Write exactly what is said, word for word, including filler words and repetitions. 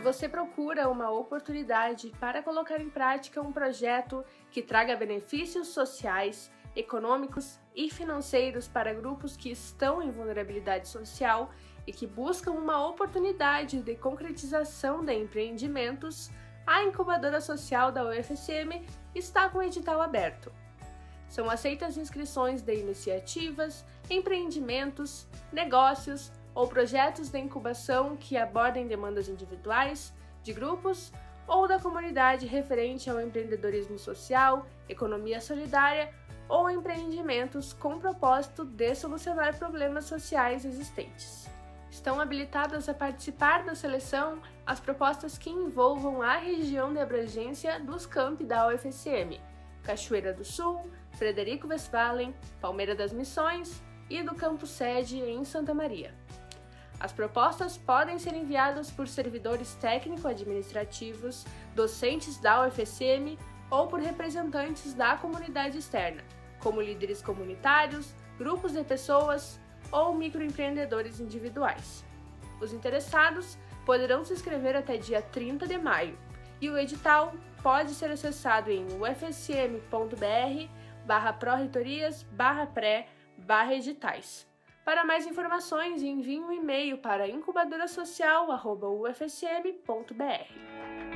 você procura uma oportunidade para colocar em prática um projeto que traga benefícios sociais, econômicos e financeiros para grupos que estão em vulnerabilidade social e que buscam uma oportunidade de concretização de empreendimentos, a Incubadora Social da U F S M está com o edital aberto. São aceitas inscrições de iniciativas, empreendimentos, negócios ou projetos de incubação que abordem demandas individuais, de grupos ou da comunidade referente ao empreendedorismo social, economia solidária ou empreendimentos com propósito de solucionar problemas sociais existentes. Estão habilitadas a participar da seleção as propostas que envolvam a região de abrangência dos campi da U F S M, Cachoeira do Sul, Frederico Westphalen, Palmeira das Missões e do Campo Sede em Santa Maria. As propostas podem ser enviadas por servidores técnico-administrativos, docentes da U F S M ou por representantes da comunidade externa, como líderes comunitários, grupos de pessoas ou microempreendedores individuais. Os interessados poderão se inscrever até dia trinta de maio e o edital pode ser acessado em ufsm.br barra pró-reitorias barra pré barra editais. Para mais informações, envie um e-mail para incubadora social arroba u f s m ponto b r.